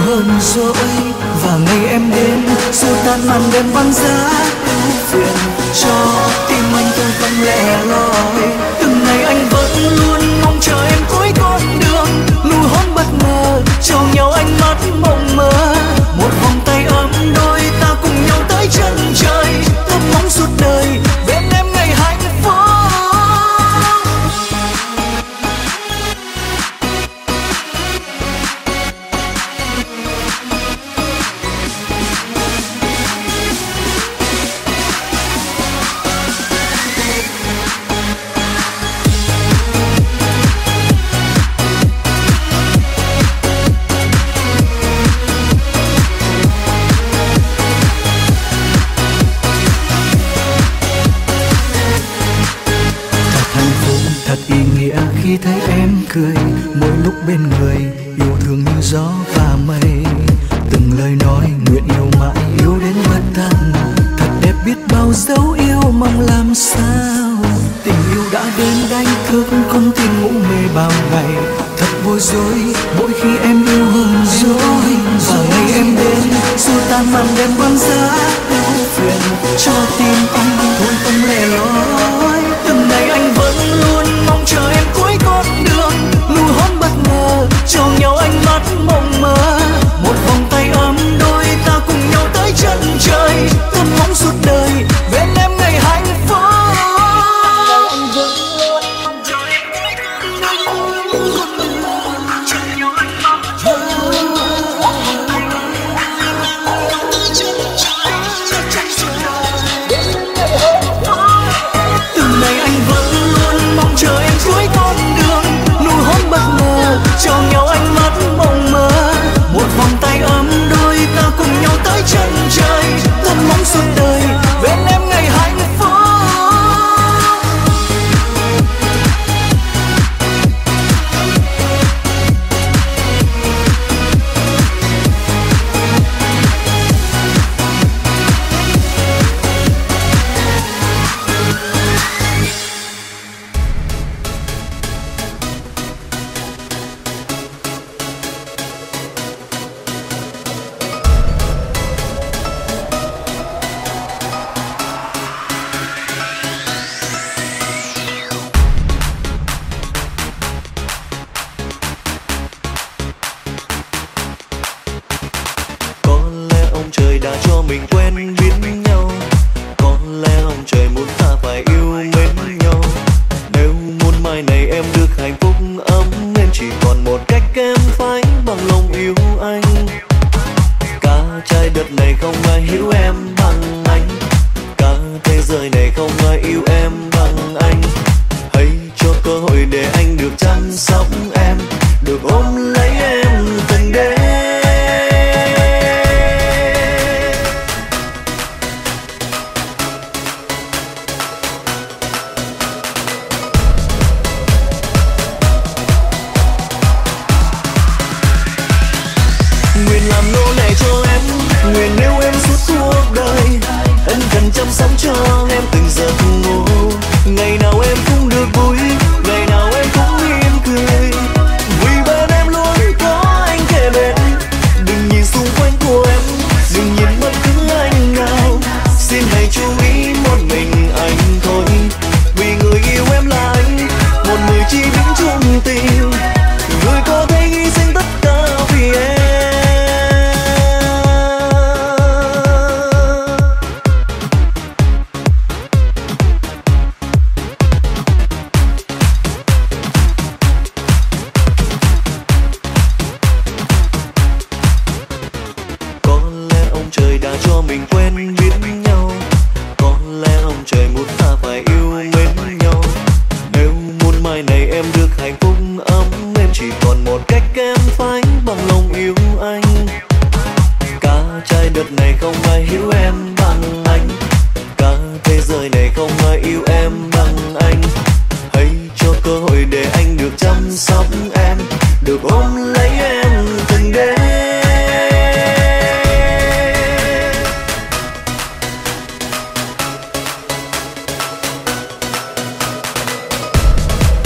hờn dỗi. Và ngày em đến xua tan màn đêm băng giá ưu phiền, cho tim anh thương không lẻ loi. Từng ngày anh vẫn luôn mong chờ em cuối con đường, nụ hôn bất ngờ trao nhau ánh mắt mộng mơ. Một vòng tay ấm đôi ta cùng nhau tới chân trời, thấp mong suốt đời bên em ngày hạnh phúc. Khi thấy em cười mỗi lúc bên người, yêu thương như gió và mây. Từng lời nói nguyện yêu mãi, yêu đến bất tận. Thật đẹp biết bao dấu yêu mong làm sao. Tình yêu đã đến đánh thức con tim ngủ mê bao ngày. Thật bối rối mỗi khi em yêu hờn dỗi. Và ngày em đến xua tan màn đêm băng giá ưu phiền, cho tim anh thôi không lẻ loi. Từng ngày anh vẫn luôn mong chờ em cuối con đường, nụ hôn bất ngờ trao nhau ánh mắt mộng mơ. Một vòng tay ấm đôi ta cùng nhau tới chân trời, thầm mong suốt đời bên em ngày hạnh phúc. Anh vẫn luôn mong chờ em cuối con đường, trao nhau ánh mắt từng ngày anh vẫn luôn mong chờ em cuối con đường, nụ hôn bất ngờ trao nhau ánh mắt mộng mơ. Một vòng tay ấm đôi ta cùng nhau tới chân trời, thầm mong suốt đời bên em ngày hạnh phúc.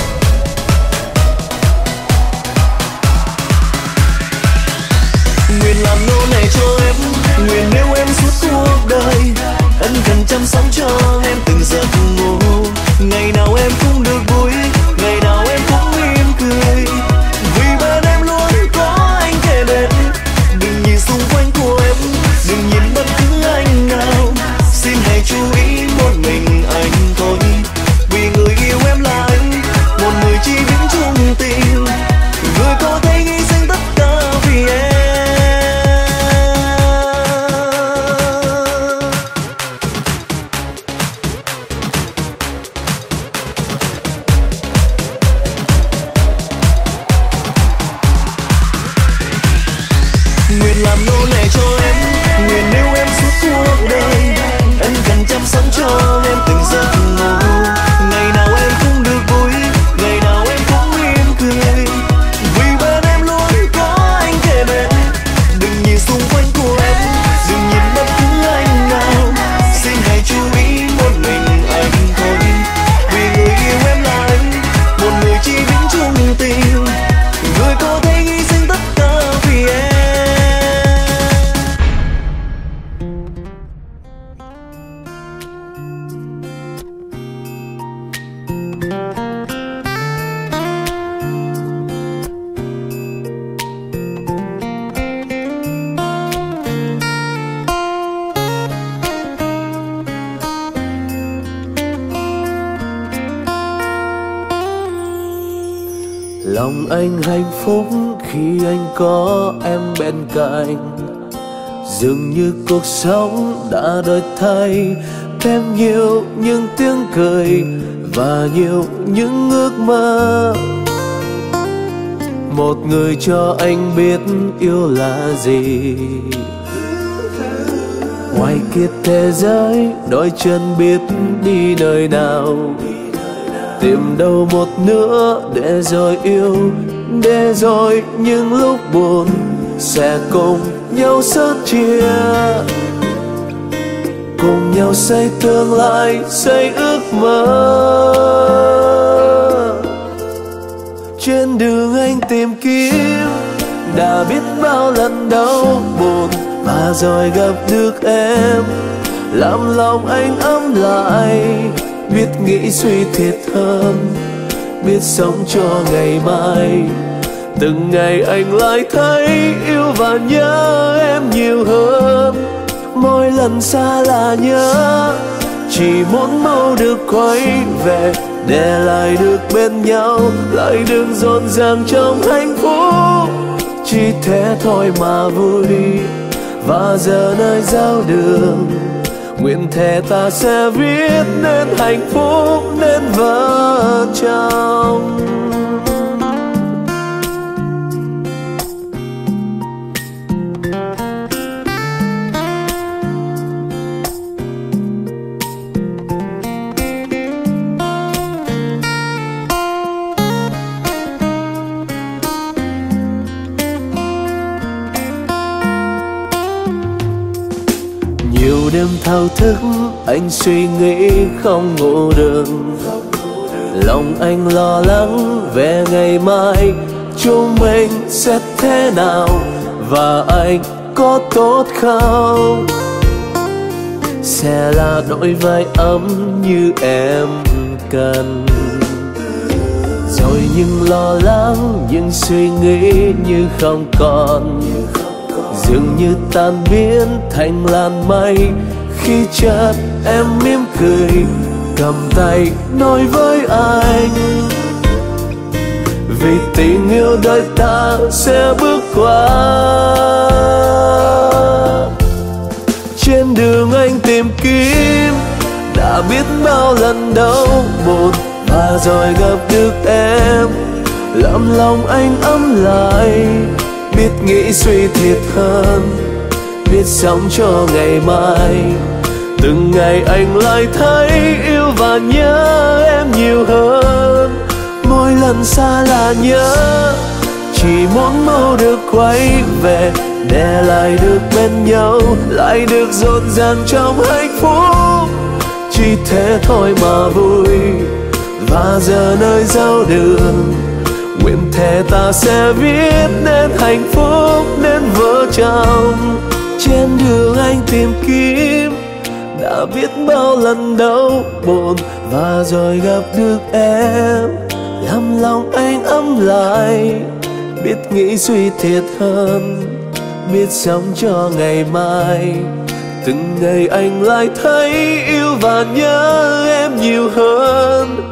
Nguyện nguyện làm nô lệ cho em, nguyện yêu em suốt cuộc đời. Ân cần chăm sóc cho em từng giấc ngủ, ngày nào em cũng được vui, ngày nào em cũng mỉm cười. Vì bên em luôn có anh kề bên, đừng nhìn xung quanh của em, đừng nhìn bất cứ anh nào. Xin hãy chú ý một mình anh thôi, vì người yêu em là anh, một người chỉ biết chung tình, người có thể hy sinh tất cả vì em. Nguyện làm nô lệ cho em, nguyện yêu em suốt cuộc đời. Ân cần chăm sóc cho em từng giấc ngủ, ngày nào em cũng được vui, ngày nào em cũng mỉm cười. Vì bên em luôn có anh kề bên, đừng nhìn xung quanh của em, đừng nhìn bất cứ anh nào. Xin hãy chú ý một mình anh thôi, vì người yêu em là anh, một người chỉ biết chung tình, người có thể hy sinh tất cả vì em. Lòng anh hạnh phúc khi anh có em bên cạnh, dường như cuộc sống đã đổi thay, thêm nhiều những tiếng cười và nhiều những ước mơ. Một người cho anh biết yêu là gì, ngoài kia thế giới đôi chân biết đi nơi nào, tìm đâu một nữa để rồi yêu, để rồi những lúc buồn sẽ cùng nhau sớt chia, cùng nhau xây tương lai, xây ước mơ. Trên đường anh tìm kiếm đã biết bao lần đau buồn, và rồi gặp được em làm lòng anh ấm lại, biết nghĩ suy thiệt hơn, biết sống cho ngày mai. Từng ngày anh lại thấy yêu và nhớ em nhiều hơn, mỗi lần xa là nhớ, chỉ muốn mau được quay về, để lại được bên nhau, lại đừng rộn ràng trong hạnh phúc. Chỉ thế thôi mà vui, và giờ nơi giao đường, nguyện thề ta sẽ viết nên hạnh phúc, nên vợ chồng. Nhiều đêm thao thức anh suy nghĩ không ngủ được, lòng anh lo lắng về ngày mai chúng mình sẽ thế nào, và anh có tốt không, sẽ là đôi vai ấm như em cần. Rồi những lo lắng, những suy nghĩ như không còn, dường như tan biến thành làn mây, khi chợt em mỉm cười cầm tay nói với anh, vì tình yêu đời ta sẽ bước qua. Trên đường anh tìm kiếm đã biết bao lần đau buồn, và rồi gặp được em làm lòng anh ấm lại, biết nghĩ suy thiệt hơn, biết sống cho ngày mai. Từng ngày anh lại thấy yêu và nhớ em nhiều hơn, mỗi lần xa là nhớ, chỉ muốn mau được quay về, để lại được bên nhau, lại được rộn ràng trong hạnh phúc. Chỉ thế thôi mà vui, và giờ nơi giao đường, Nguyện thề ta sẽ viết nên hạnh phúc nên vợ chồng. Trên đường anh tìm kiếm đã biết bao lần đau buồn, và rồi gặp được em làm lòng anh ấm lại. Biết nghĩ suy thiệt hơn, biết sống cho ngày mai. Từng ngày anh lại thấy yêu và nhớ em nhiều hơn.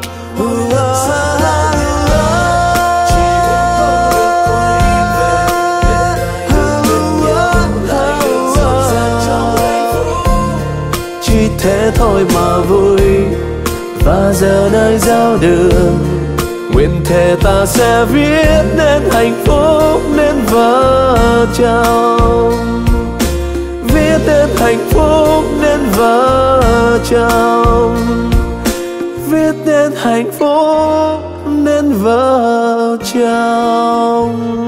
Chỉ thế thôi mà vui, và giờ nơi giao đường nguyện thề ta sẽ viết nên hạnh phúc nên vợ chồng. Viết nên hạnh phúc nên vợ chồng. Viết nên hạnh phúc nên vợ chồng.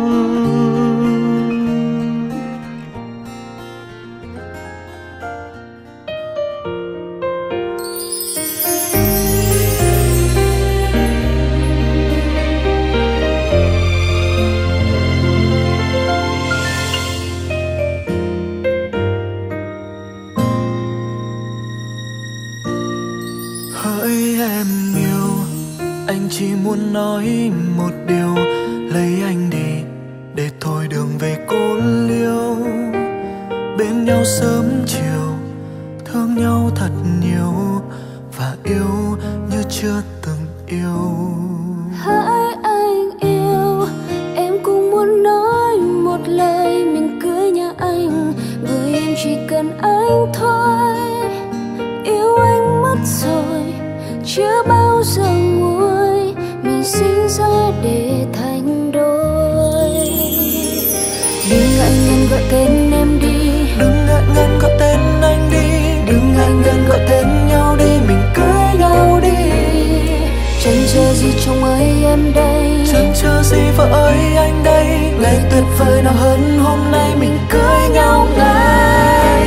Hỡi em yêu, anh chỉ muốn nói một điều, lấy anh đi để thôi đường về cô liêu. Bên nhau sớm chiều, thương nhau thật nhiều, và yêu như chưa từng yêu. Hỡi anh yêu, em cũng muốn nói một lời, mình cưới nhà anh, bởi em chỉ cần anh thôi. Yêu anh mất rồi, chưa bao giờ nguôi, mình sinh ra để thành đôi. Đừng ngại ngần gọi tên em đi, đừng ngại ngần gọi tên anh đi, đừng ngại ngần gọi tên nhau đi, mình cưới nhau đi. Chẳng chờ gì chồng ơi em đây, chẳng chờ gì vợ ơi anh đây. Ngày tuyệt vời nào hơn hôm nay mình cưới nhau ngay.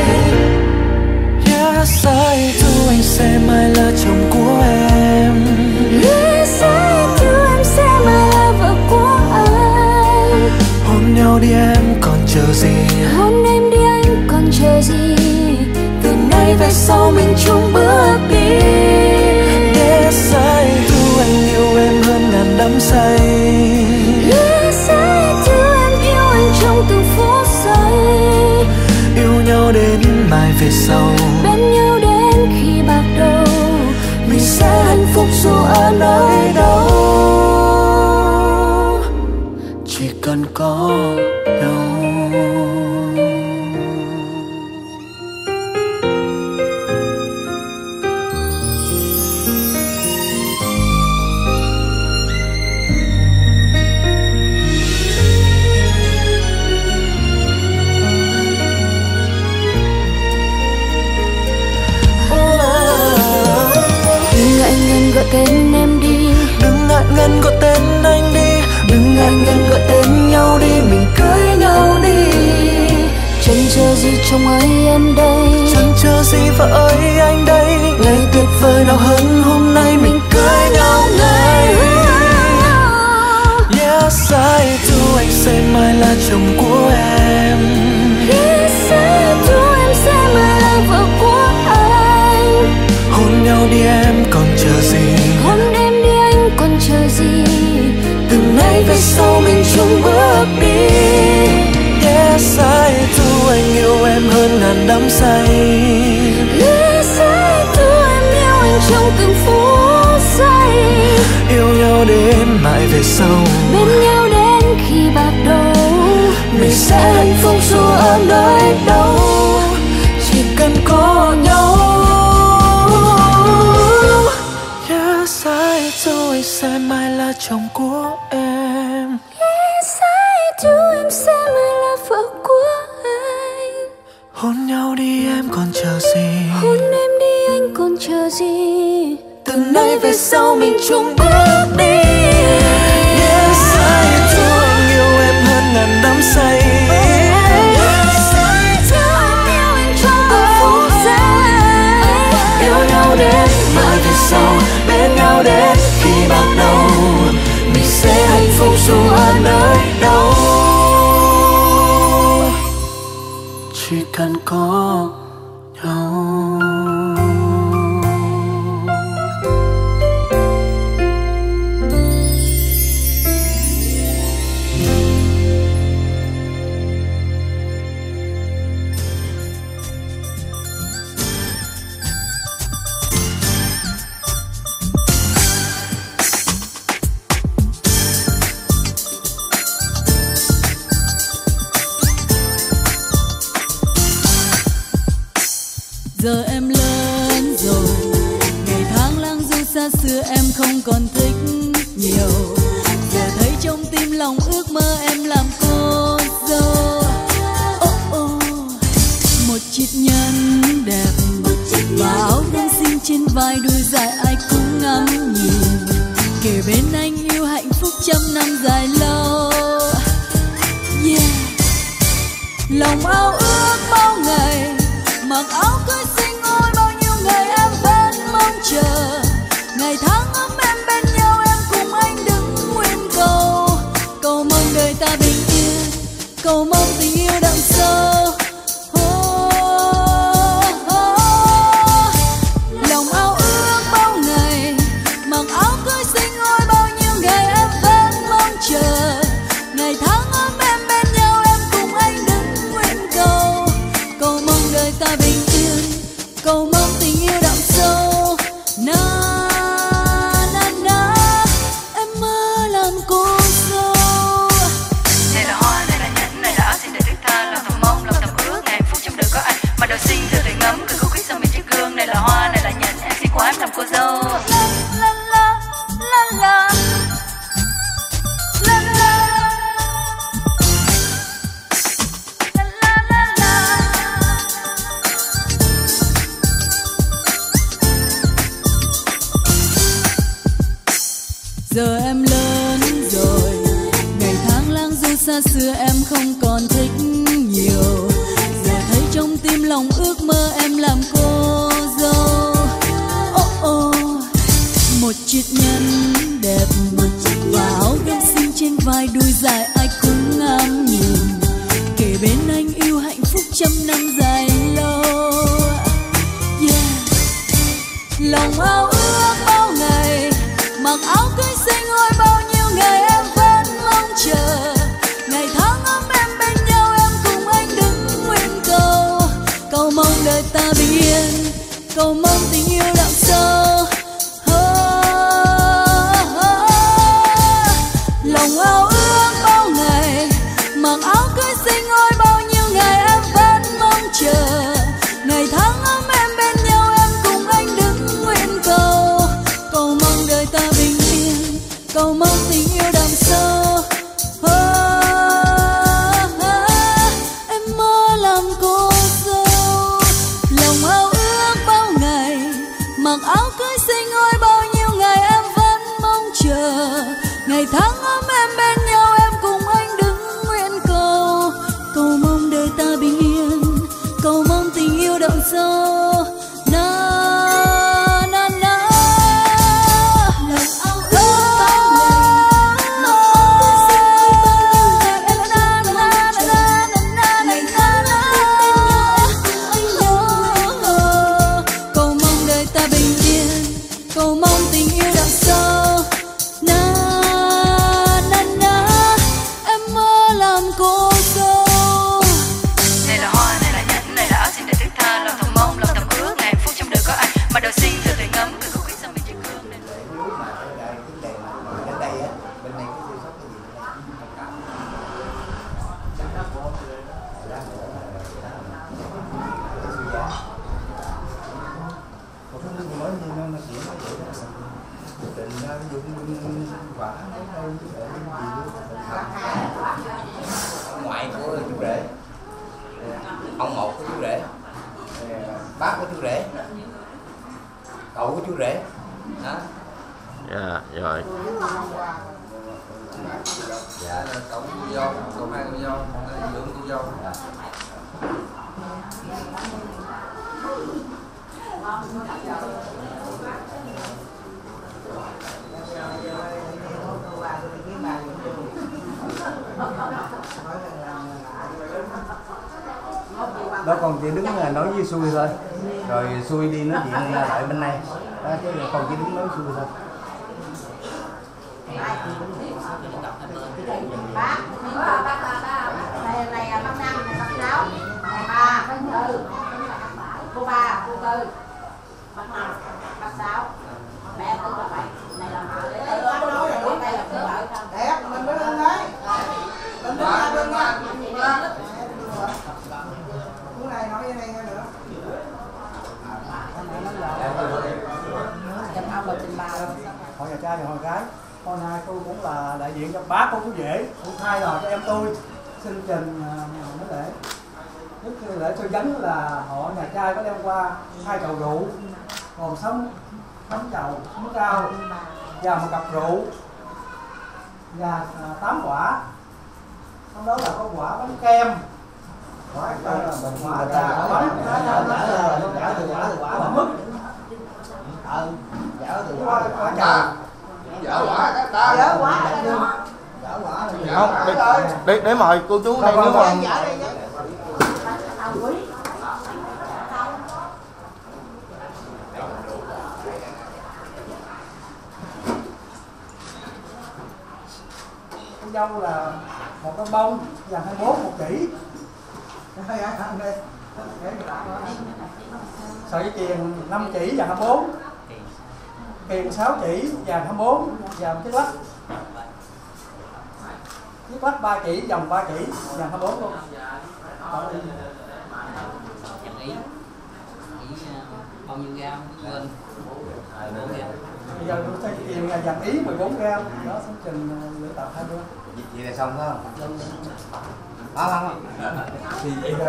Yes, I do, anh sẽ mãi là chồng của em. Yes, I do, em sẽ mãi là vợ của anh. Hôn nhau đi em còn chờ gì, hôn em đi anh còn chờ gì. từ nay về sau mình chung bước đi. Yes, I do, anh yêu em hơn ngàn đắm say. Yes, I do, em yêu anh trong từng phút giây. Yêu nhau đến mai về sau, bên nhau đến khi bạc đầu, mình sẽ hạnh phúc dù ở nơi đâu, chỉ cần có nhau. Gọi tên em đi, đừng ngại ngần gọi tên anh đi, đừng ngại ngần gọi tên nhau đi, mình cưới nhau đi. Chẳng chờ gì chồng ơi em đây, chẳng chờ gì vợ ơi anh đây. Ngày tuyệt vời nào hơn hôm nay mình cưới nhau ngay. Yes, I do, anh sẽ mãi là chồng của em. Yes, I do, em sẽ mãi là vợ của anh. Hôn nhau đi em còn chờ gì, hôn em đi anh còn chờ gì. từ nay về sau mình chung bước đi. Yes, I do, anh yêu em hơn ngàn đắm say. Yes, I do, em yêu anh trong từng phút giây. Yêu nhau đến mãi về sau, bên nhau đến khi bạc đầu, mình sẽ hạnh phúc dù ở nơi đâu, chỉ cần có nhau. Yes, I do, anh sẽ mãi là chồng của em. Yes, I do, em sẽ mãi là vợ của anh. Hôn nhau đi em còn chờ gì, hôn em đi anh còn chờ gì. từ nay về sau mình chung bước đi. Yes, I do, anh yêu em hơn ngàn đắm say. Yes, I do, em yêu anh trong từng phút giây. Yêu nhau đến mãi về sau, bên nhau đến khi bạc đầu, mình sẽ hạnh phúc chỉ cần có nhau. Giờ em lớn rồi, ngày tháng lang du xa xưa em không còn thích nhiều. Giờ thấy trong tim lòng ước mơ em làm cô dâu. Một chiếc nhẫn đẹp và áo đen xinh trên vai, đôi dài ai cũng ngắm nhìn. Kề bên anh yêu hạnh phúc trăm năm dài lâu. Yeah. Lòng ao ước bao ngày mặc áo cưới xinh, ôi bao nhiêu ngày em vẫn mong chờ. Ngày tháng ấm em bên nhau, em cùng anh đứng nguyên cầu. Cầu mong đời ta bình yên, cầu mong tình yêu đậm sâu. Lòng ao ước bao ngày mặc áo cưới xinh, ôi bao nhiêu ngày em vẫn mong chờ. Ngày tháng ấm em bên nhau, em cùng anh đứng nguyên cầu. Cầu mong đời ta bình yên, cầu mong tình yêu đậm sâu. Na na na, em mơ làm cô dâu. Này là hoa, này là nhẫn, này là áo xinh để thiết tha. Lòng thầm mong, lòng thầm ước, ngày hạnh phúc trong đời có anh. Mà đầu xinh từ tuổi ngấm, cười khúc khích sau mình chiếc gương. Này là hoa, này là nhẫn, em xinh quá em làm cô dâu. La la la la la la la la la. Giờ em lớn rồi, ngày tháng lang du xa xưa em không còn thích nhiều. Giờ thấy trong tim lòng ước mơ em làm cô dâu. Một chiếc nhẫn đẹp và áo gấm xinh trên vai, đôi dài ai cũng ngắm nhìn. Kề bên anh yêu hạnh phúc trăm năm dài lâu. Yeah. Lòng ao ước bao ngày mặc áo cưới xinh, ôi bao nhiêu ngày em vẫn mong chờ. Ngày tháng ấm em bên nhau, em cùng anh đứng nguyên cầu. Cầu mong đời ta bình yên, cầu mong tình yêu đậm sâu. Lòng ao ước bao ngày mặc áo cưới xinh, ôi bao nhiêu ngày em vẫn mong chờ. Ngày tháng ấm em bên nhau, em cùng anh đứng nguyên cầu. Cầu mong đời ta bình yên, cầu mong tình yêu đậm sâu. Em mơ làm cô dâu. Lòng ao ước bao ngày mặc áo cưới xinh, ôi bao nhiêu ngày em vẫn mong chờ. Ngày tháng ấm em bên nhau, em cùng anh đứng nguyên cầu. Cầu mong đời ta bình yên, cầu mong tình yêu đậm sâu. Na na na. Lòng ao ước bao ngày mặc áo cưới xinh, ôi bao nhiêu ngày em vẫn mong chờ. Ngày tháng ấm em bên nhau, em cùng anh đứng nguyên cầu. Cầu mong đời ta bình yên, cầu mong tình yêu đậm sâu. Na na na, em mơ làm cô dâu. Này là hoa, này là nhẫn, này là áo xinh để thiết tha. Lòng thầm mong, lòng thầm ước, ngày hạnh phúc trong đời có anh. Mà đầu xinh từ tuổi ngấm, cười khúc khích sau mình chiếc gương. Ngoại của chú rể, ông một của chú rể, bác của chú rể, cậu của chú rể. Đó. Dạ rồi. Dạ cậu cô dâu, cậu hai cô dâu, dưỡng cô dâu. Dạ. đó con chỉ đứng nói với Xui thôi, rồi Xui đi nói chuyện lại bên này đó, chứ con chỉ đứng nói Xui thôi. Bác này là bác Năm, này bác Sáu, này ba, bác Tư, cô ba, cô Tư, bác Năm, bác Sáu, mẹ Tư là vậy, này là mẹ. Đây là cô vợ. Đẹp, mình mới lên đấy. Mình mới lên nha. Cô này nói với này nghe nữa. Hỏi nhà trai và hỏi gái. Hôm nay tôi cũng là đại diện cho bác của chú rể, cũng thay lời cho em tôi xin trình mấy lễ. Trước khi lễ tôi dấn là họ nhà trai có đem qua 2 chầu rượu, gồm 6 chầu bún rau và 1 cặp rượu và 8 quả. Trong đó là có quả bánh kem, quả trà, quả mứt, quả trà. Không, để mời cô chú đây nếu mà con dâu là 1 cái bông và 24 1 chỉ. Sợi dây chuyền 5 chỉ và 24, kiềng 6 chỉ và 24 và một chiếc lắc. Chiếc lắc 3 chỉ, vòng 3 chỉ và 24 luôn. Bao nhiêu gram lên? Bây giờ tôi thấy chuyền là vàng ý 14 gram. Đó xong trình lễ tập 2 bữa. Vậy là xong phải không? Không. Thì vậy thôi.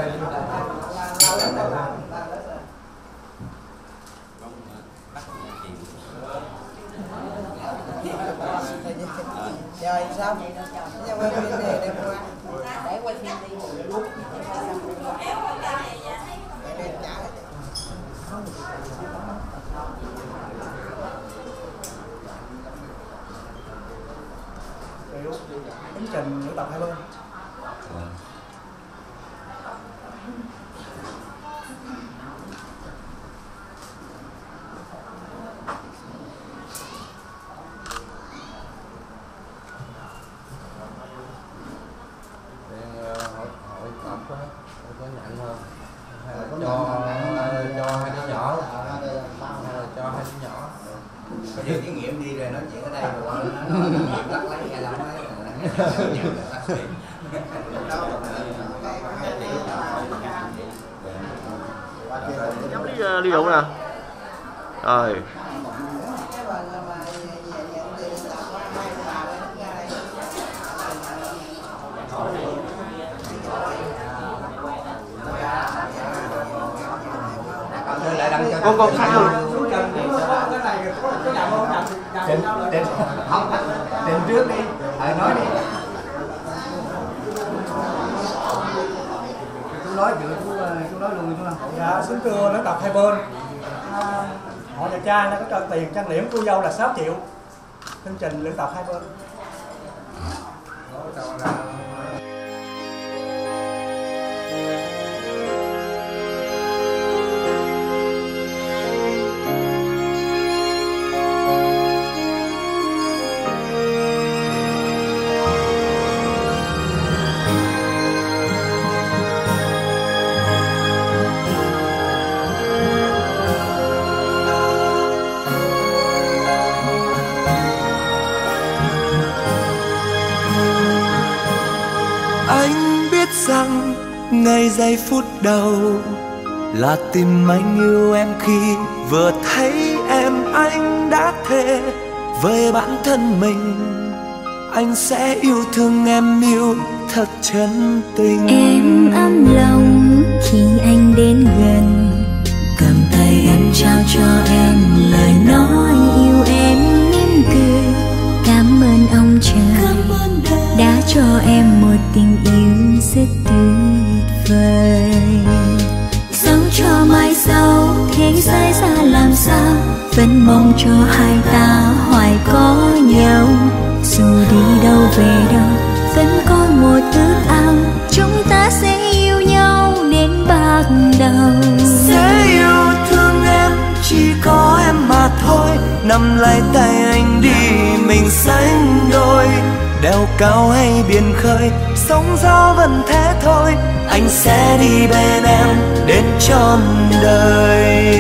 Rồi sao? Quay phim đi để quay phim đi. Tính trình lễ tập 2 bên. hội tập có nhận không? Hay là cho 2 đứa nhỏ, cho 2 đứa nhỏ. Bây giờ thí nghiệm đi rồi nói chuyện ở đây rồi nó nghiệm lắc lấy hay là Nhắm ly rượu nè. Rồi. con khách luôn. Định trước đi, nói đi. Chú nói chuyện, chú nói luôn chú nào. Dạ, xin thưa lễ tập 2 bên. Họ nhà trai nó có cho tiền trang điểm cô dâu là 6 triệu. Chương trình lễ tập 2 bên. Anh biết rằng ngay giây phút đầu là tìm anh yêu em khi vừa thấy em. Anh đã thề với bản thân mình anh sẽ yêu thương em, yêu thật chân tình. Em ấm lòng khi anh đến gần, cầm tay em trao cho em lời nói yêu em, mỉm cười. Cảm ơn ông trời đã cho em một tình yêu rất tuyệt vời. Sống cho mai sau thế giới ra làm sao, vẫn mong cho hai ta hoài có nhau. Dù đi đâu về đâu vẫn có một ước ao, chúng ta sẽ yêu nhau đến bạc đầu. Sẽ yêu thương em chỉ có em mà thôi. Nắm lấy tay anh đi mình sánh đôi. Đèo cao hay biển khơi, sóng gió vẫn thế thôi. Anh sẽ đi bên em đến trọn đời.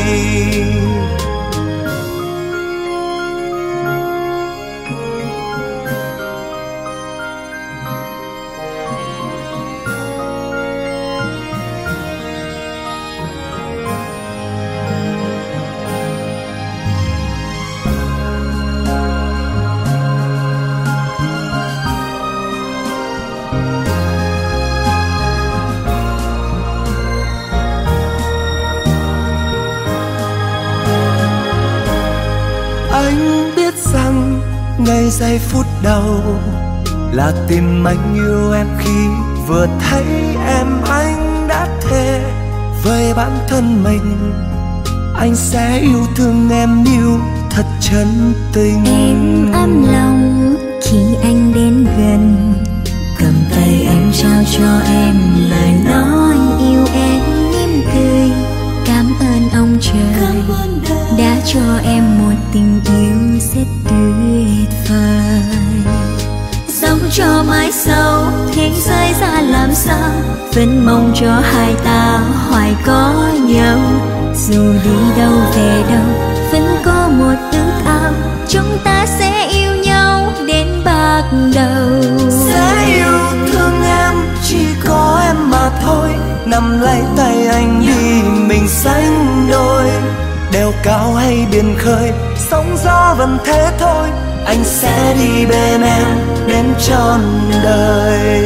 Anh biết rằng ngay giây phút đầu là tìm anh yêu em khi vừa thấy em. Anh đã thề với bản thân mình anh sẽ yêu thương em yêu thật chân tình. Em ấm lòng khi anh đến gần, cầm tay anh trao cho em lời nói yêu em mỉm cười. Cảm ơn ông trời đã cho em một tình yêu rất tuyệt vời. Sống cho mãi sau thế giới ra làm sao, vẫn mong cho hai ta hoài có nhau. Dù đi đâu về đâu vẫn có một ước ao, chúng ta sẽ yêu nhau đến bạc đầu. Sẽ yêu thương em chỉ có em mà thôi. Nắm lấy tay anh đi mình sánh đôi. Đèo cao hay biển khơi, sóng gió vẫn thế thôi. Anh sẽ đi bên em đến trọn đời.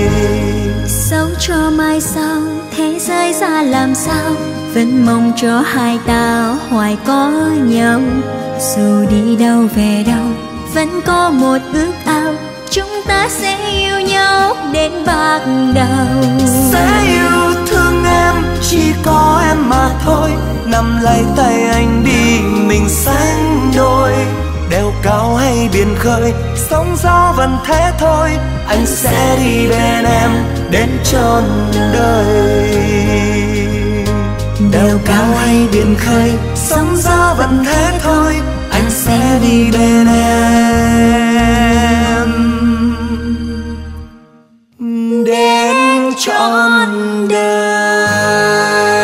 Sống cho mai sau thế giới ra làm sao, vẫn mong cho hai ta hoài có nhau. Dù đi đâu về đâu vẫn có một ước ao, chúng ta sẽ yêu nhau đến bạc đầu. Sẽ yêu thương em chỉ có em mà thôi. Nắm lấy tay anh đi mình sánh đôi. Đèo cao hay biển khơi, sóng gió vẫn thế thôi. Anh sẽ đi bên em đến trọn đời. Đèo cao hay biển khơi, sóng gió vẫn thế thôi. Anh sẽ đi bên em đến trọn đời.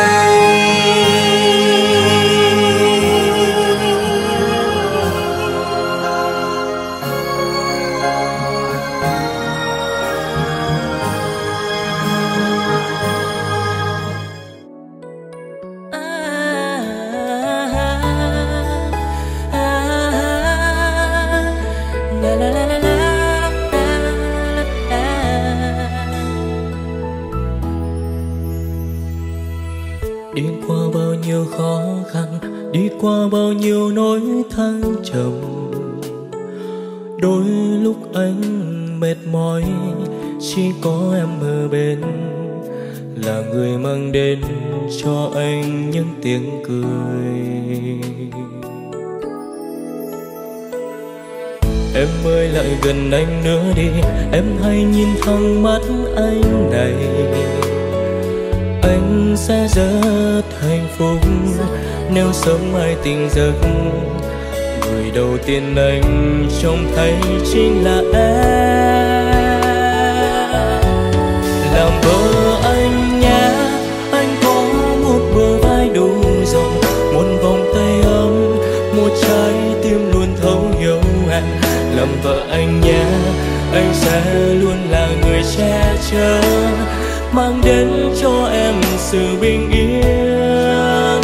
Đi qua bao nhiêu khó khăn, đi qua bao nhiêu nỗi thăng trầm. Đôi lúc anh mệt mỏi, chỉ có em ở bên, là người mang đến cho anh những tiếng cười. Em ơi lại gần anh nữa đi, em hãy nhìn thẳng mắt anh này. Anh sẽ rất hạnh phúc nếu sớm mai tỉnh giấc. Người đầu tiên anh trông thấy chính là em. Làm vợ anh nhé, anh có một bờ vai đủ rộng, một vòng tay ấm, một trái tim luôn thấu hiểu em. Làm vợ anh nhé, anh sẽ luôn là người che chở, mang đến cho em sự bình yên.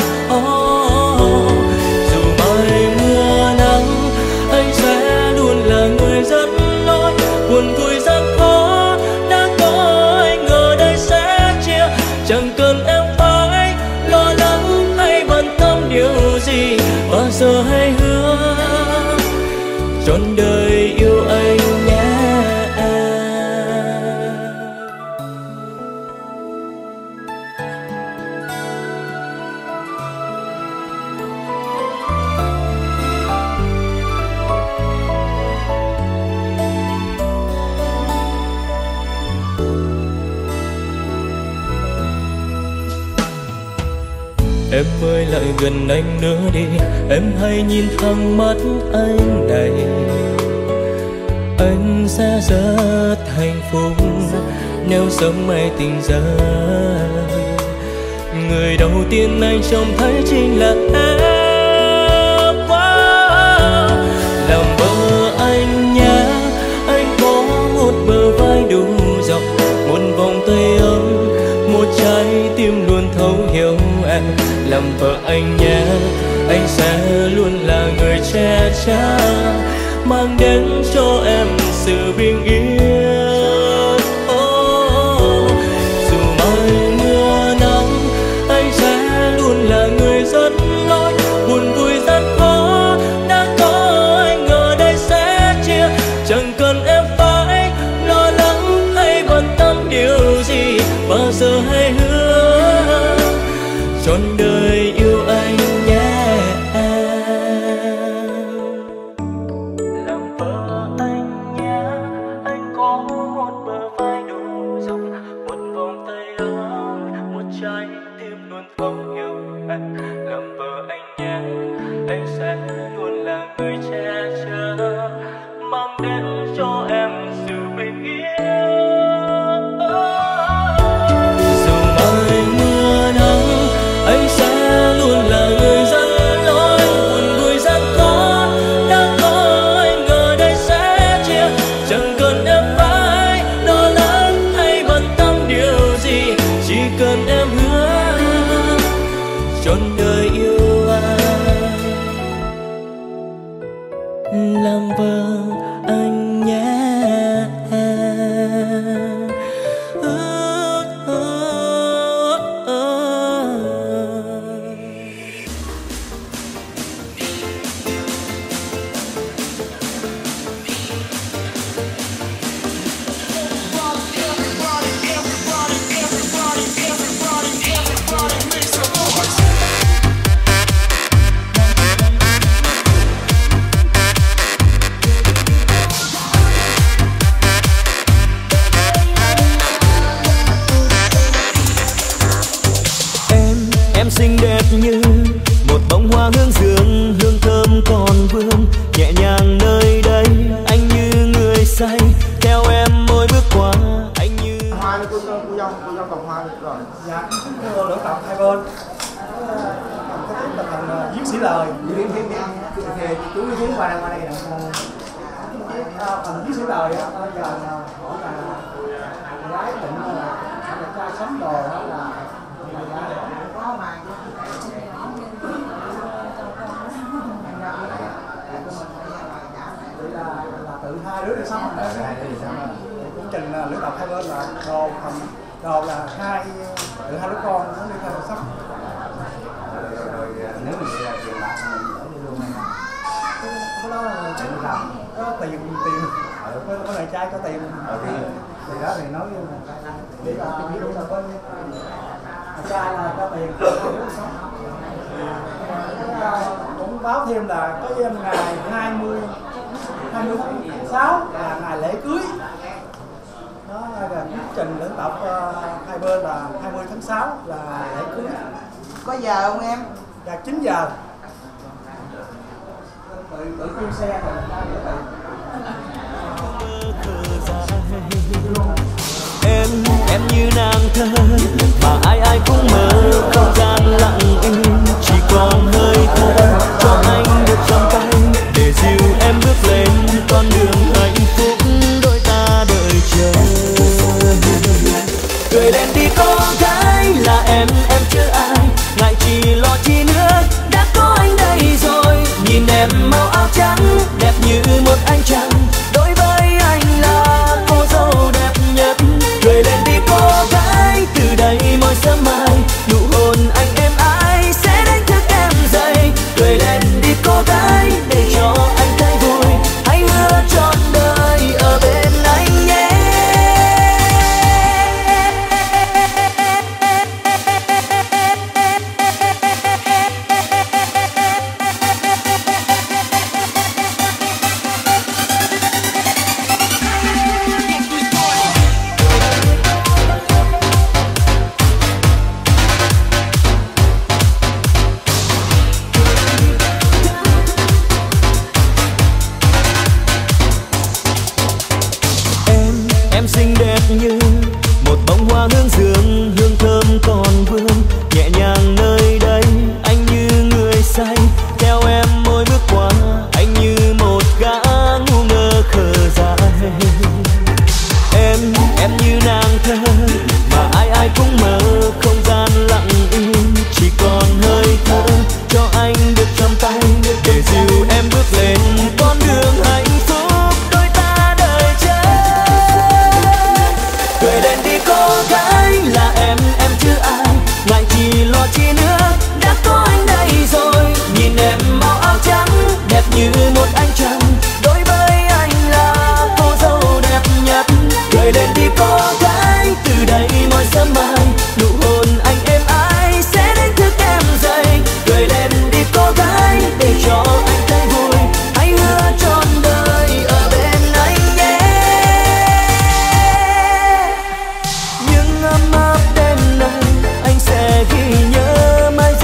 Dù mai mưa nắng, anh sẽ luôn là người dẫn lối. Buồn vui gian khó đã có anh ở đây sẽ chia. Chẳng cần em phải lo lắng hay bận tâm điều gì, bao giờ hãy hứa trọn đời yêu anh nhé. Em ơi lại gần anh nữa đi, em hãy nhìn thẳng mắt anh này. Anh sẽ rất hạnh phúc nếu sớm mai tỉnh giấc. Người đầu tiên anh trông thấy chính là em. Làm vợ anh nhé, anh có một bờ vai đủ rộng, một vòng tay ấm, một trái tim luôn thấu hiểu em. Làm vợ anh nhé, anh sẽ luôn là người che chở, mang đến cho em sự bình yên. Dù mai mưa nắng, anh sẽ luôn là người dẫn lối. Buồn vui rất khó, đã có anh ở đây sẽ chia. Chẳng cần em phải lo lắng hay bận tâm điều gì, bao giờ hãy hứa trọn đời yêu anh nhé. Làm vợ anh nhé, anh có một bờ vai đủ rộng, một vòng tay ấm, một trái tim luôn thấu hiểu em. Làm vợ anh nhé, anh sẽ luôn là người che chở, mang đến cho em sự bình yên. Dù mai mưa nắng, anh sẽ luôn là người dẫn lối. Buồn vui rất khó, đã có anh ở đây sẽ chia. Chẳng cần em phải lo lắng hay bận tâm điều gì, chỉ cần em hứa trọn đời yêu anh. Làm vợ anh nhé. Em xinh đẹp như một bông hoa hương dương, hương thơm còn vương nhẹ nhàng nơi đây. Anh như người say theo em mỗi bước qua. Anh như hoa cô dâu cầm hoa rồi. Dạ, thưa lưỡng tập hai bên có tính là thành viết sĩ lời. Chú ý kiến qua đây nè. Thành viết sĩ lời á, giờ hỏi là gái định là cha sắm đồ đó là có mà là tự hai đứa đi sống cũng trình là lưỡng tập hai bên là đồ là tự hai đứa con nó đi theo sắp. Nếu mình đi ra chuyện bạc mình luôn này cái đó là có tiền có lại trai có tiền thì đó thì nói đi là có trai là có tiền. Cũng báo thêm là cái ngày 20 tháng 6 là ngày lễ cưới. Đó là quyết trình lưỡng tập hai bên là 20 tháng 6 là lễ cưới. Có giờ không em? Dạ 9 giờ. Tự kêu xe rồi Em như nàng thơ mà ai cũng mơ, không gian lặng im chỉ còn hơi thở. Cho anh được trong tay để dìu em bước lên con đường hạnh phúc đôi ta đợi chờ. Cười lên đi con gái là em chưa ai ngại chỉ lo chi nữa, đã có anh đây rồi. Nhìn em màu áo trắng đẹp như một anh chàng, đối với anh là cô dâu đẹp nhất. Cười lên đi cô gái, từ đây mỗi sớm mai lo chi nữa, đã có anh đây rồi. Nhìn em màu áo trắng đẹp như một ánh trăng, đối với anh là cô dâu đẹp nhất. Cười lên đi cô gái, từ đây mỗi sớm mai nụ hôn anh êm ái sẽ đánh thức em dậy. Cười lên đi cô gái, để cho anh thấy vui, hãy hứa trọn đời ở bên anh nhé. Nhưng ấm áp đêm nay anh sẽ ghi nhớ mãi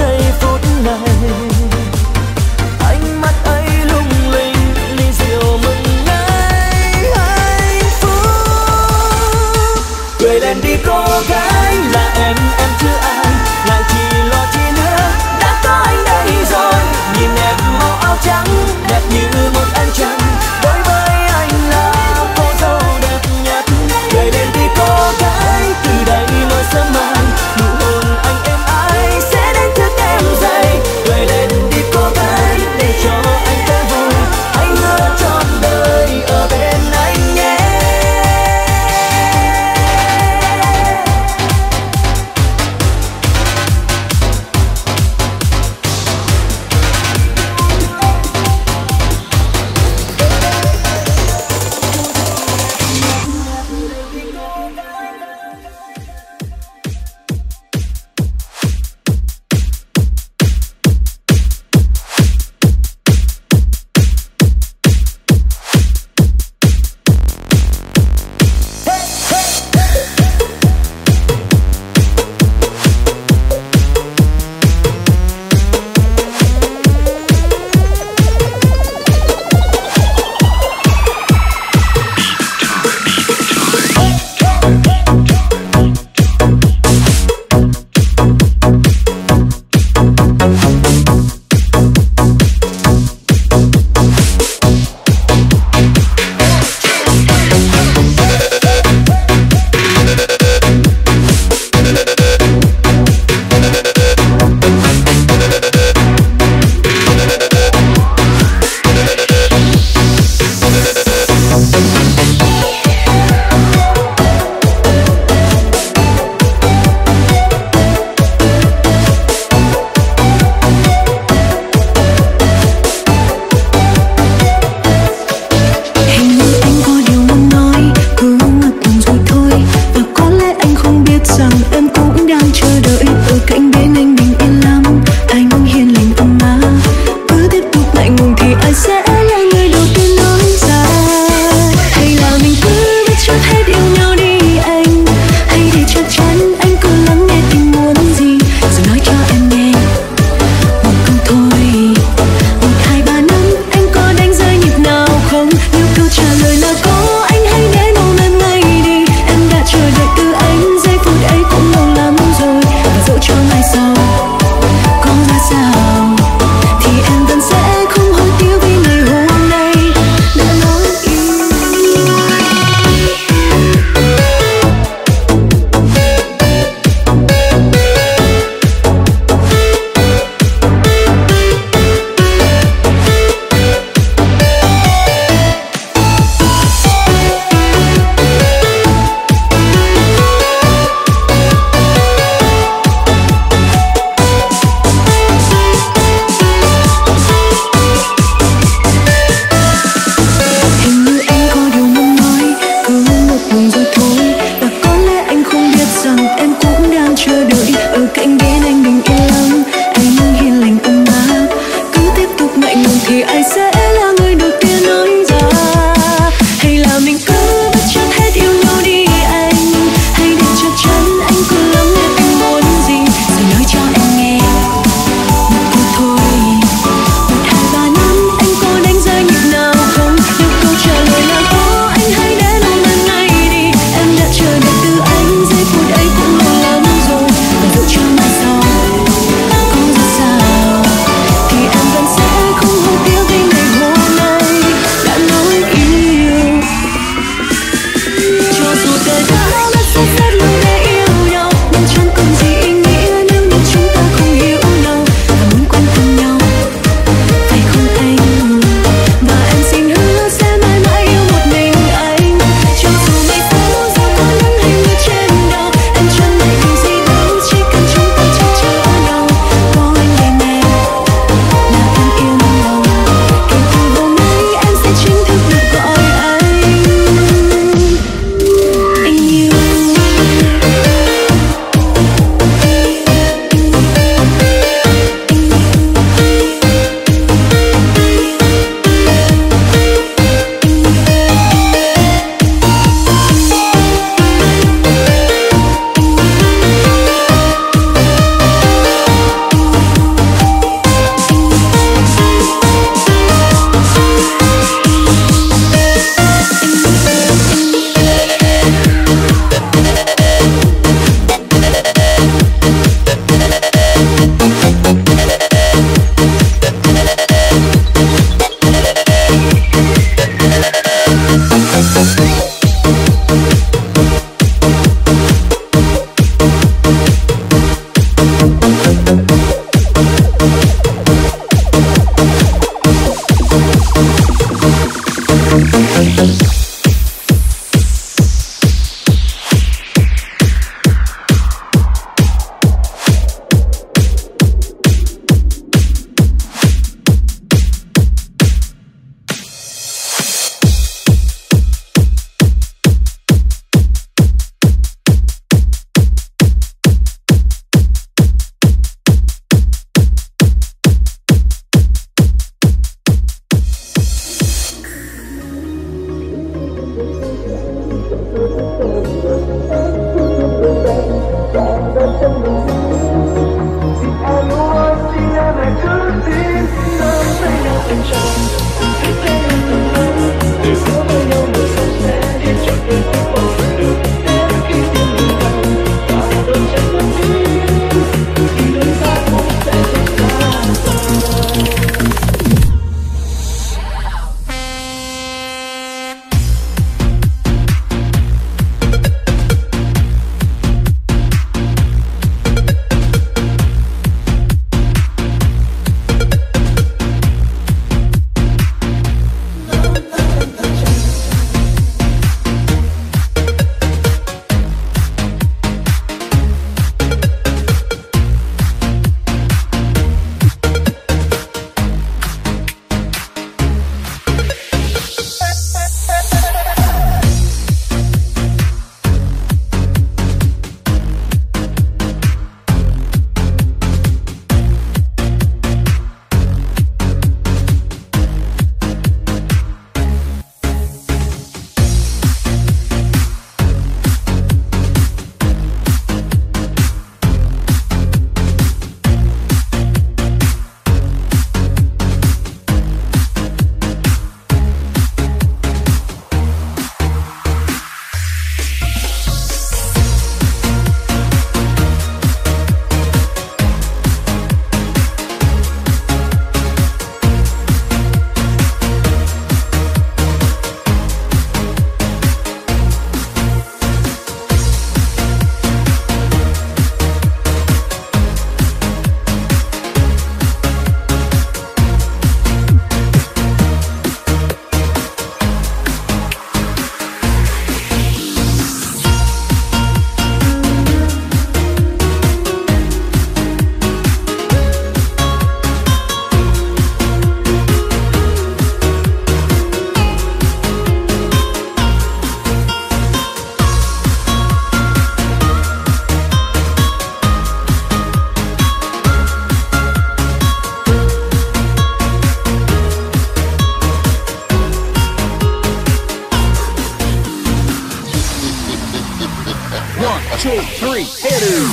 Straight hitters.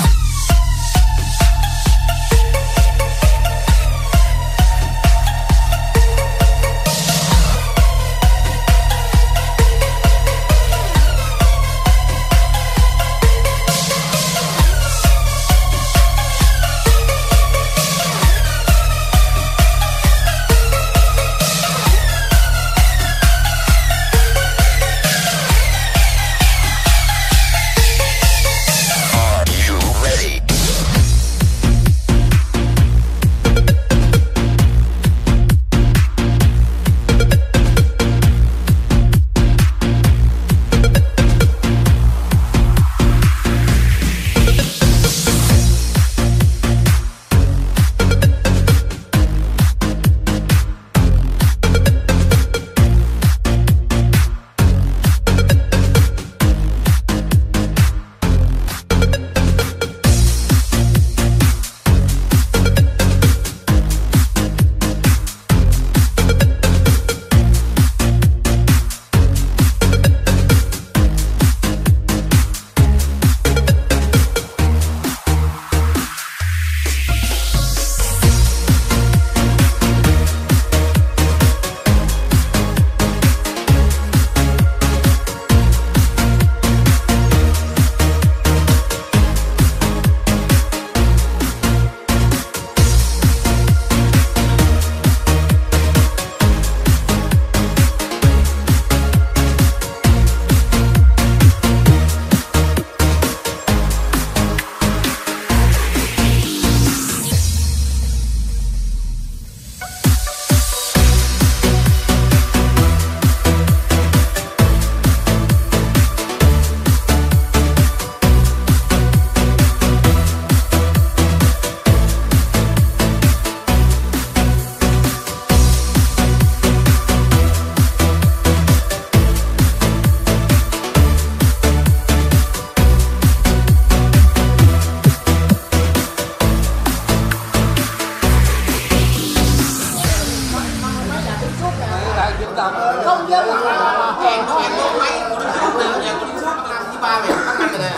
Không nhớ là hẹn có máy của nó suốt nào nhà của nó suốt năm với ba mày có năm rồi nè.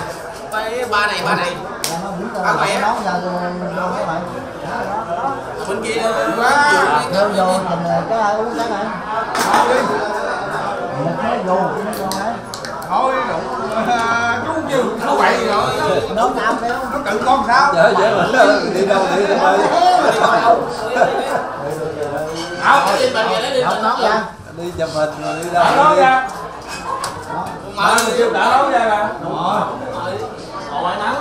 Ba này ba mày á. Bên kia quá. Vô mình có ai uống cái này. Thôi đi. Mình nói vô đấy. Thôi chú chứ không vậy rồi. Nó nào phải không? Nó tự con sao? Dạ đi đâu đi đâu. Không nói ra. Đi chụp hình rồi đi đâu? Nói ra. Mà mình chưa đã nói ra mà. Đúng rồi. Ngồi nắng.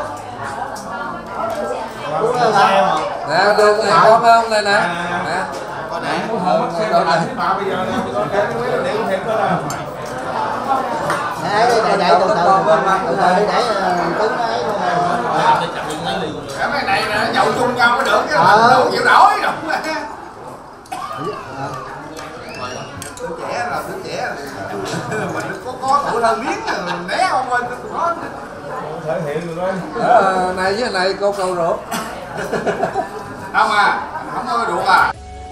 Nè, được này con không đây nè. Nè. Con nè. Con này. Bà bây giờ nè, con kể cái mấy điện thiệt đó là. Nè, để từ từ để cứng ấy luôn nè. Cái mấy này nè, nhậu chung nhau mới được chứ đâu chịu nổi đâu. Đứa trẻ là đứa trẻ mình có tuổi hơn biết né không ơi có thể hiện rồi đó. Này với này cô cầu ruột không à, không có ruột à.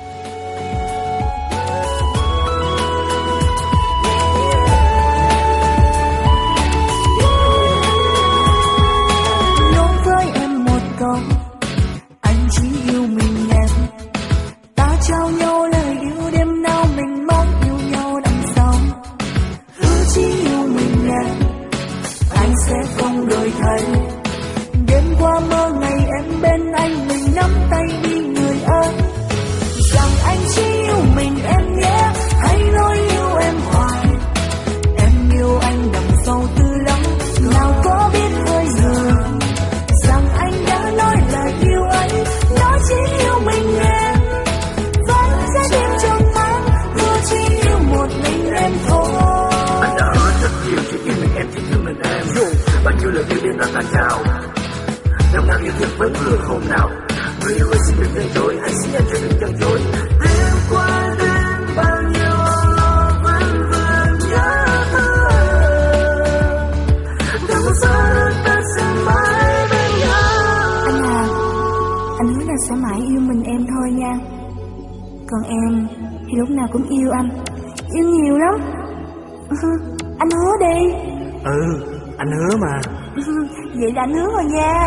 Nói với em một câu, anh chỉ yêu mình em. Ta trao nhau lời yêu đêm nào mình mong yêu nhau đằng sau. Cứ chỉ yêu mình em, anh sẽ không đổi thay. Đêm qua mơ ngày em bên anh, mình nắm tay đi người ơi. Rằng anh chỉ yêu mình em nhé, hãy nói yêu em hoài. Em yêu anh đằng sau tư lắm, nào có biết hơi giờ. Rằng anh đã nói lời yêu ấy, nó chỉ yêu mình em. Vẫn sẽ đêm trong mắt, cứ chỉ yêu một mình em thôi. Anh đã hứa rất nhiều, chỉ yêu mình em, chỉ yêu mình em. Bao nhiêu lời yêu đến là tan trao. Năm nào yêu thương vẫn vừa hôm nào. Người yêu ơi xin đừng từ chối, hãy xin em cho đừng từ chối. Đêm qua đêm bao nhiêu lo vẫn vương nhớ thương. Đừng có sợ ta sẽ mãi bên nhau. Anh à, anh hứa là sẽ mãi yêu mình em thôi nha. Còn em thì lúc nào cũng yêu anh, yêu nhiều lắm. Anh hứa đi. Anh hứa mà. Vậy đã hứa rồi nha.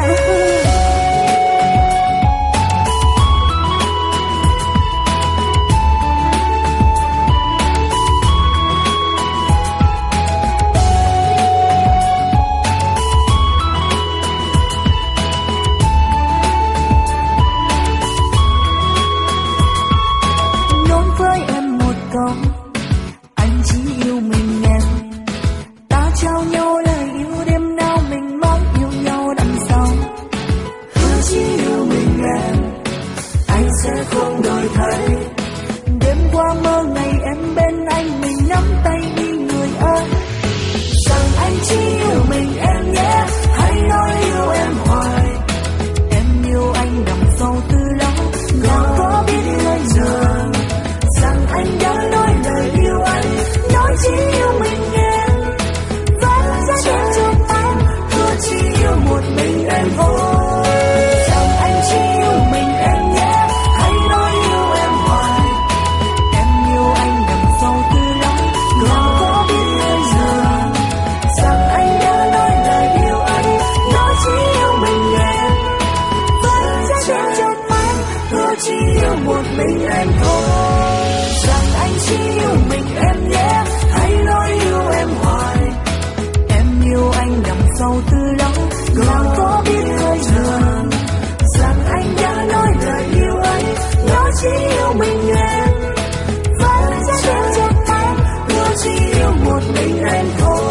Nói với em một câu, anh chỉ yêu mình em. Ta trao nhau lời yêu đêm nào mình mong yêu nhau đằng sau. Hứa chỉ yêu mình em, anh sẽ không đổi thay. Đêm qua mơ ngày em bên anh, mình nắm tay đi người ơi. Rằng anh chỉ yêu mình em nhé, hãy nói yêu em hoài. Em yêu anh đằng sâu từ lâu, nào có biết người giờ. Rằng anh đã nói lời yêu anh, nói chỉ yêu mình em. Vẫn sẽ đến trong anh, hứa chỉ yêu một mình em thôi. Rằng anh chỉ yêu mình em nhé, hãy nói yêu em hoài. Em yêu anh đằng sâu từ lâu, nào có biết người giờ. Rằng anh đã nói lời yêu anh, nói chỉ yêu mình em. Vẫn sẽ đến trong anh, hứa chỉ yêu một mình em thôi. Rằng anh chỉ yêu mình em nhé, hãy nói yêu em hoài. Em yêu anh đằng sâu từ lâu, nào có biết hơi giờ. Rằng anh đã nói lời yêu anh, nói chỉ yêu mình em. Vẫn sẽ đến trong anh, hứa chỉ yêu một mình em thôi.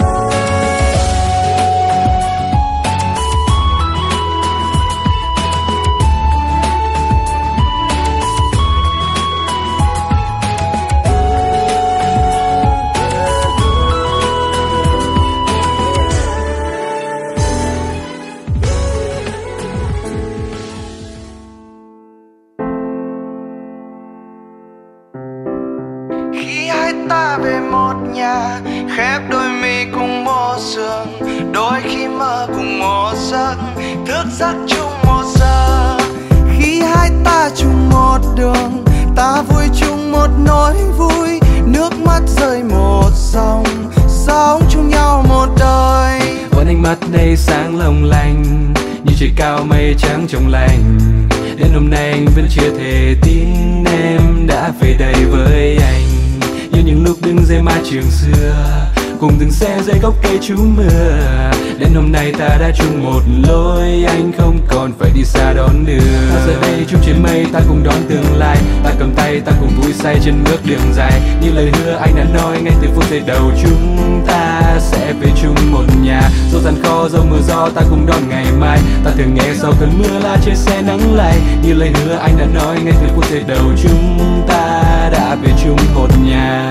Khi hai ta về một nhà, khép đôi mi cùng một giường, đôi khi mơ cùng một giấc, thức giấc chung một giờ. Khi hai ta chung một đường, ta vui chung một nỗi vui, nước mắt rơi một dòng, sống chung nhau một đời. Vẫn ánh mắt đây sáng long lanh, như trời cao mây trắng trong lành. Đến hôm nay anh vẫn chưa thể tin em đã về đây với anh. Như những lúc đứng dưới mái trường xưa, cùng từng xe dưới gốc cây trú mưa. Đến hôm nay ta đã chung một lối, anh không còn phải đi xa đón đưa. Giờ đây chung trên mây ta cùng đón tương lai, ta cầm tay ta cùng vui say trên bước đường dài. Như lời hứa anh đã nói ngay từ phút giây đầu, chúng ta sẽ về chung một nhà. Dẫu gian khó dẫu mưa gió ta cùng đón ngày mai, ta thường nghe sau cơn mưa là trên xe nắng lay. Như lời hứa anh đã nói ngay từ phút giây đầu, chúng ta đã về chung một nhà.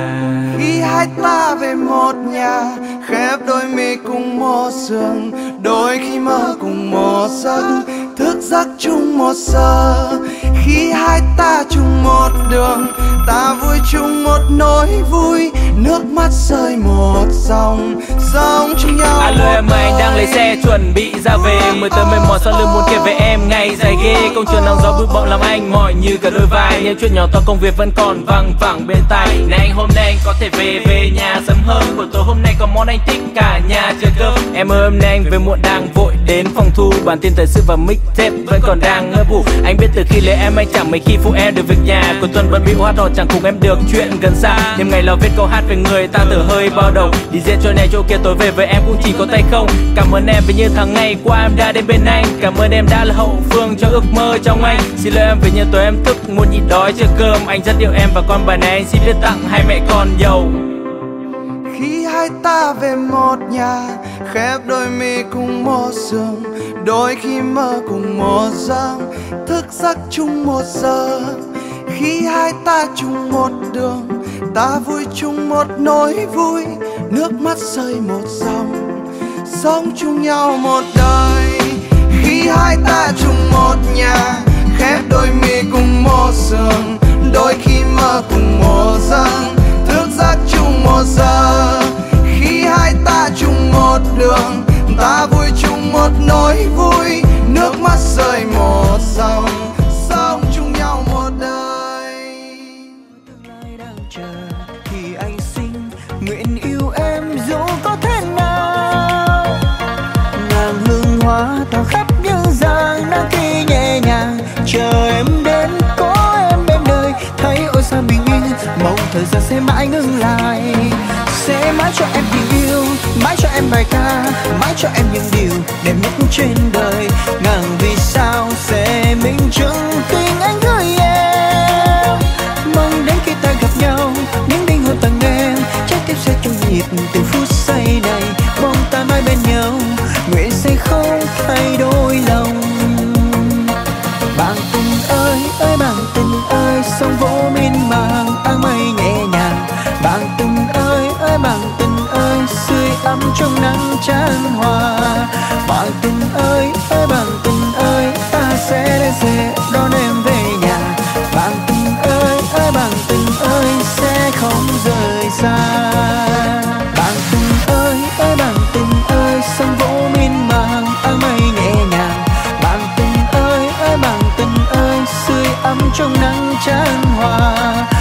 Khi hai ta về một nhà, khép đôi mi cùng một giường, đôi khi mơ cùng một giấc, thức giấc chung một giờ. Khi hai ta chung một đường, ta vui chung một nỗi vui, nước mắt rơi một dòng, sống chung nhau. Alo em ơi, anh đang lấy xe chuẩn bị ra về, mới tới mệt mỏi sau lưng muốn kể về em ngày dài ghê. Công trường nắng gió bụi bặm làm anh mỏi như cả đôi vai, những chuyện nhỏ to công việc vẫn còn văng vẳng bên tai. Này anh hôm nay anh có thể về nhà sớm hơn, buổi tối hôm nay có món anh thích cả nhà chờ cơm. Em ơi hôm nay anh về muộn đang vội đến phòng thu, bản tin thời sự và mixtape vẫn còn đang ngơ vụ. Anh biết từ khi lấy em anh chẳng mấy khi phụ em được việc nhà, cuối tuần vẫn bị hát hò chẳng cùng em được chuyện gần xa. Đêm ngày lo viết câu hát về người ta từ hơi bao đầu, đi diễn chỗ này chỗ kia tối về với em cũng chỉ có tay không. Cảm ơn em vì như tháng ngày qua em đã đến bên anh, cảm ơn em đã là hậu phương cho ước mơ trong anh. Xin lỗi em vì như tối em thức muốn nhịn đói chờ cơm, anh rất yêu em và con bài này anh xin viết tặng hai mẹ con giàu. Khi hai ta về một nhà, khép đôi mi cùng một giường, đôi khi mơ cùng một giấc, thức giấc chung một giờ. Khi hai ta chung một đường, ta vui chung một nỗi vui, nước mắt rơi một dòng, sống chung nhau một đời. Khi hai ta chung một nhà, khép đôi mi cùng một giường, đôi khi mơ cùng một giấc, thức giấc chung một giờ. Khi hai ta chung một đường, ta vui chung một nỗi vui, nước mắt rơi một dòng, sống chung nhau một đời. Tương lai đang chờ thì anh xin nguyện yêu em dù có thế nào. thời gian sẽ mãi ngừng lại. Sẽ mãi cho em tình yêu, mãi cho em bài ca, mãi cho em những điều đẹp nhất trên đời. Ngàn vì sao sẽ minh chứng tình anh gửi em. Mong đến khi ta gặp nhau, những đinh hồn tặng em, trái tim sẽ chung nhịp từng phút giây này. Mong ta mãi bên nhau, nguyện sẽ không thay đổi lòng. Bạn tình ơi, ơi bạn tình ơi, sóng vỗ miên man áng mây nhẹ nhàng. Bạn tình ơi, ơi bạn tình ơi, sưởi ấm trong nắng chan hòa. Bạn tình ơi, ơi bạn tình ơi, ta sẽ đến sẽ đón em về nhà. Bạn tình ơi, ơi bạn tình ơi, sẽ không rời xa. Bạn tình ơi, ơi bạn tình ơi, sóng vỗ miên man áng mây nhẹ nhàng. Bạn tình ơi, ơi bạn tình ơi, sưởi ấm trong nắng chan hòa.